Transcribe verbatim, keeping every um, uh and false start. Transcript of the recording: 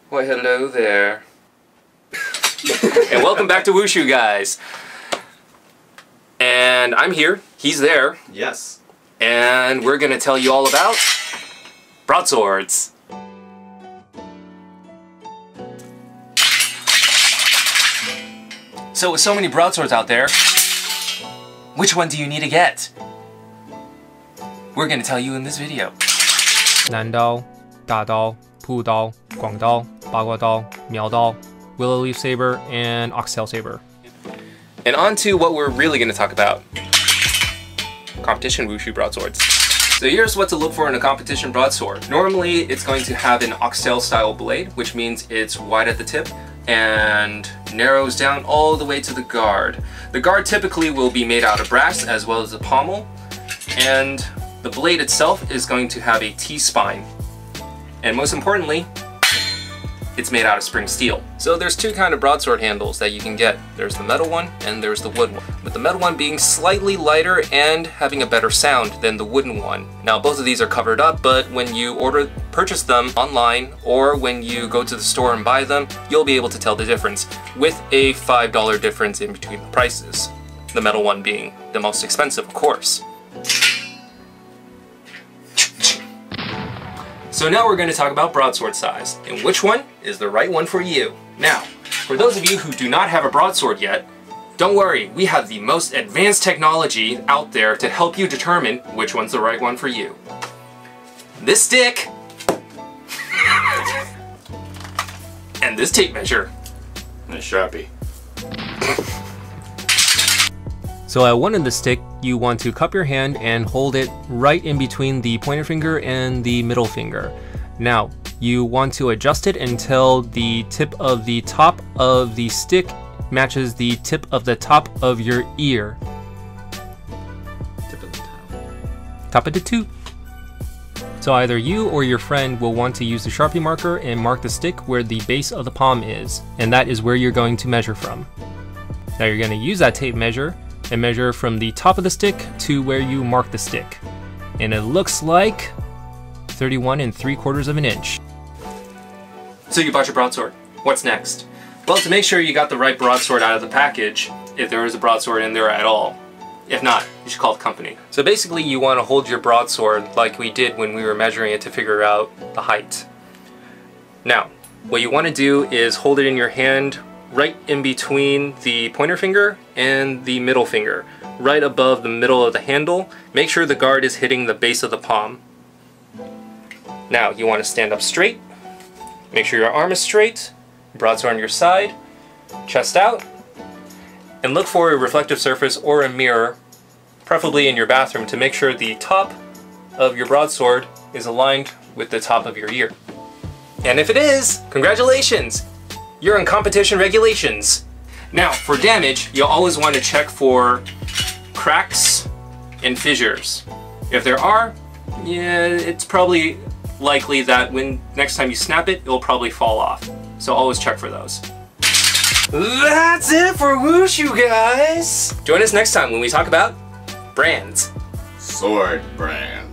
Why, hello there. And welcome back to Wushu, guys. And I'm here, he's there. Yes. And we're gonna tell you all about broadswords. So with so many broadswords out there, which one do you need to get? We're gonna tell you in this video. 南刀、大刀、朴刀、广刀、八卦刀、苗刀、willow leaf saber, and oxtail saber. And on to what we're really gonna talk about. Competition Wushu broadswords. So here's what to look for in a competition broadsword. Normally it's going to have an oxtail style blade, which means it's wide at the tip and narrows down all the way to the guard. The guard typically will be made out of brass as well as the pommel, and the blade itself is going to have a T-spine. And most importantly, it's made out of spring steel. So there's two kind of broadsword handles that you can get. There's the metal one and there's the wood one. With the metal one being slightly lighter and having a better sound than the wooden one. Now both of these are covered up, but when you order, purchase them online or when you go to the store and buy them, you'll be able to tell the difference with a five dollar difference in between the prices. The metal one being the most expensive, of course. So now we're going to talk about broadsword size, and which one is the right one for you. Now, for those of you who do not have a broadsword yet, don't worry, we have the most advanced technology out there to help you determine which one's the right one for you. This stick, and this tape measure. And a Sharpie. So at one end of the stick, you want to cup your hand and hold it right in between the pointer finger and the middle finger. Now, you want to adjust it until the tip of the top of the stick matches the tip of the top of your ear. Tip of the top. Top of the tooth. So either you or your friend will want to use the Sharpie marker and mark the stick where the base of the palm is, and that is where you're going to measure from. Now you're going to use that tape measure and measure from the top of the stick to where you mark the stick. And it looks like thirty-one and three quarters of an inch. So you bought your broadsword. What's next? Well, to make sure you got the right broadsword out of the package, if there is a broadsword in there at all. If not, you should call the company. So basically you want to hold your broadsword like we did when we were measuring it to figure out the height. Now, what you want to do is hold it in your hand right in between the pointer finger and the middle finger, right above the middle of the handle. Make sure the guard is hitting the base of the palm. Now you want to stand up straight, make sure your arm is straight, broadsword on your side, chest out, and look for a reflective surface or a mirror, preferably in your bathroom, to make sure the top of your broadsword is aligned with the top of your ear. And if it is, congratulations! You're in competition regulations. Now, for damage, you'll always want to check for cracks and fissures. If there are, yeah, it's probably likely that when next time you snap it, it'll probably fall off. So always check for those. That's it for Wushu, guys! Join us next time when we talk about brands. Sword brand.